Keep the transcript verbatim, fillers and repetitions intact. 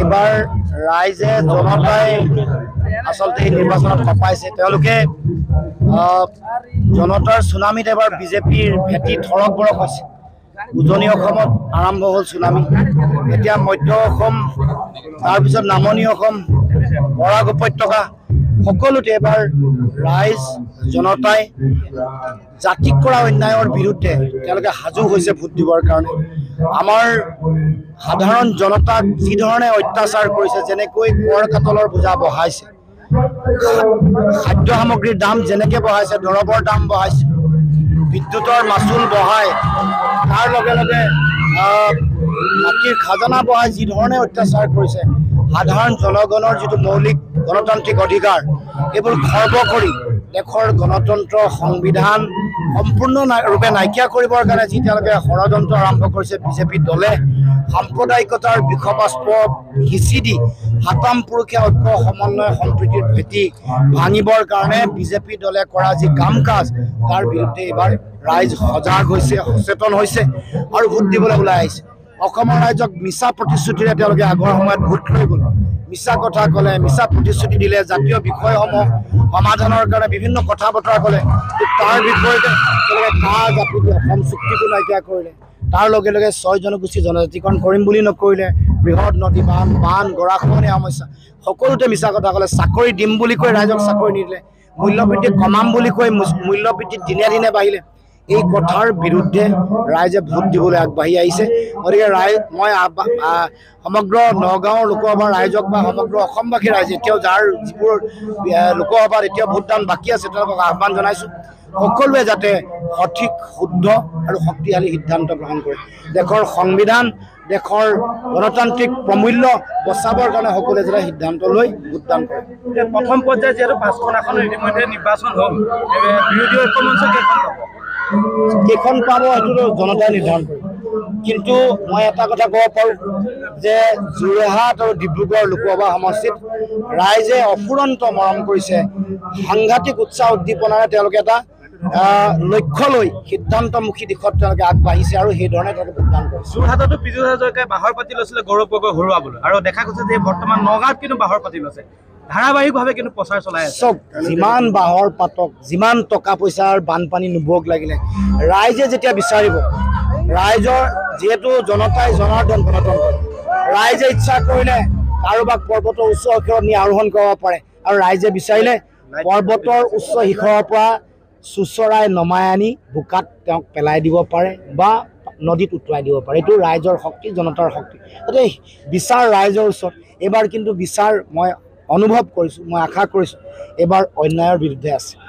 এবাৰ ৰাইজে জনতাই আচলতে এই নিৰ্বাচনত কপাইছে তেওঁলোকে জনতাৰ সুনামিত এবাৰ বিজেপিৰ ভেটি থৰক বৰক হৈছে উজনি অসমত আৰম্ভ হ'ল সুনামি এতিয়া মধ্য অসম তাৰপিছত নামনি অসম বৰাক উপত্যকা সকলোতে এবাৰ ৰাইজ জনতাই জাতিক কৰা অন্যায়ৰ বিৰুদ্ধে তেওঁলোকে সাজু হৈছে ভোট দিবৰ কাৰণে আমাৰ সাধাৰণ জনতাক যি ধৰণে অত্যাচাৰ কৰিছে যেনেকৈ কৰ কাতলৰ বোজা বঢ়াইছে খাদ্য সামগ্ৰীৰ দাম যেনেকৈ বঢ়াইছে দৰৱৰ দাম বঢ়াইছে বিদ্যুতৰ মাচুল বঢ়াই তাৰ লগে লগে মাটিৰ খাজানা বঢ়াই যি ধৰণে অত্যাচাৰ কৰিছে সাধাৰণ জনগণৰ যিটো মৌলিক গণতান্ত্ৰিক অধিকাৰ এইবোৰ খৰ্ব কৰি দেশৰ গণতন্ত্ৰ সংবিধান সম্পূৰ্ণ ৰূপে নাইকিয়া কৰিবৰ কাৰণে যি তেওঁলোকে ষড়যন্ত্ৰ আৰম্ভ কৰিছে বিজেপি দলে সাম্প্ৰদায়িকতাৰ বিষবাস্প সিঁচি দি সাতাম পুৰুষীয়া ঐক্য সমন্বয় সম্প্ৰীতিৰ ভেটি ভাঙিবৰ কাৰণে বিজেপি দলে কৰা যি কাম কাজ তাৰ বিৰুদ্ধে এইবাৰ ৰাইজ সজাগ হৈছে সচেতন হৈছে আৰু ভোট দিবলৈ ওলাই আহিছে অসমৰ ৰাইজক মিছা প্ৰতিশ্ৰুতিৰে তেওঁলোকে আগৰ সময়ত ভোট লৈ গ'ল মিছা কথা ক'লে মিছা প্ৰতিশ্ৰুতি দিলে জাতীয় বিষয়সমূহ সমাধানৰ কাৰণে বিভিন্ন কথা বতৰা ক'লে তাৰ বিপৰীতে তেওঁলোকে কা জাপি দি অসম চুক্তিটো নাইকিয়া কৰিলে তাৰ লগে লগে ছয় জনগোষ্ঠী জনজাতিকৰণ কৰিম বুলি নকৰিলে বৃহৎ নদী বান বান গৰাখহনীয়া সমস্যা সকলোতে মিছা কথা ক'লে চাকৰি দিম বুলি কৈ ৰাইজক চাকৰি নিদিলে মূল্যবৃদ্ধি কমাম বুলি কৈ মূল্যবৃদ্ধি দিনে দিনে বাঢ়িলে এই কথাৰ বিৰুদ্ধে ৰাইজে ভোট দিবলৈ আগবাঢ়ি আহিছে গতিকে ৰাইজ মই সমগ্ৰ নগাঁৱৰ লোকসভাৰ ৰাইজক বা সমগ্ৰ অসমবাসী ৰাইজ এতিয়াও যাৰ যিবোৰ লোকসভাত এতিয়া ভোটদান বাকী আছে তেওঁলোকক আহ্বান জনাইছোঁ সকলোৱে যাতে সঠিক শুদ্ধ আৰু শক্তিশালী সিদ্ধান্ত গ্ৰহণ কৰে দেশৰ সংবিধান দেশৰ গণতান্ত্ৰিক প্ৰমূল্য বচাবৰ কাৰণে সকলোৱে যাতে সিদ্ধান্ত লৈ ভোটদান কৰে প্ৰথম পৰ্যায়ত যিহেতু পাঁচখন আসনৰ ইতিমধ্যে নিৰ্বাচন হ'ল বিৰোধী ঐক্য মঞ্চ কেইখন পাব সেইটো জনতাই নিৰ্ধাৰণ কৰিব কিন্তু মই এটা কথা ক'ব পাৰোঁ যে যোৰহাট আৰু ডিব্ৰুগড় লোকসভা সমষ্টিত ৰাইজে অফুৰন্ত মৰম কৰিছে সাংঘাতিক উৎসাহ উদ্দীপনাৰে তেওঁলোকে এটা লক্ষ্য লৈ সিদ্ধান্তমুখী দিশত তেওঁলোকে আগবাঢ়িছে আৰু সেইধৰণে তেওঁলোকে ভোটদান কৰিছে যোৰহাটতো পীযুষ হাজৰিকাই বাহৰ পাতি লৈছিলে গৌৰৱ গগৈ হৰুৱাবলৈ আৰু দেখা গৈছে যে বৰ্তমান নগাঁৱত কিন্তু বাহৰ পাতি লৈছে ধাৰাবাহিকভাৱে কিন্তু প্ৰচাৰ চলাই আছে চব যিমান বাহৰ পাতক যিমান টকা পইচাৰ বানপানী নুবুক লাগিলে ৰাইজে যেতিয়া বিচাৰিব ৰাইজৰ যিহেতু জনতাই জনাৰ্দন গণতন্ত্ৰ ৰাইজে ইচ্ছা কৰিলে কাৰোবাক পৰ্বতৰ উচ্চ শিখৰত নি আৰোহণ কৰিব পাৰে আৰু ৰাইজে বিচাৰিলে পৰ্বতৰ উচ্চ শিখৰৰ পৰা চুচৰাই নমাই আনি বোকাত তেওঁক পেলাই দিব পাৰে বা নদীত উটুৱাই দিব পাৰে এইটো ৰাইজৰ শক্তি জনতাৰ শক্তি গতিকে বিচাৰ ৰাইজৰ ওচৰত এইবাৰ কিন্তু বিচাৰ মই অনুভৱ কৰিছোঁ মই আশা কৰিছোঁ এইবাৰ অন্যায়ৰ বিৰুদ্ধে আছে।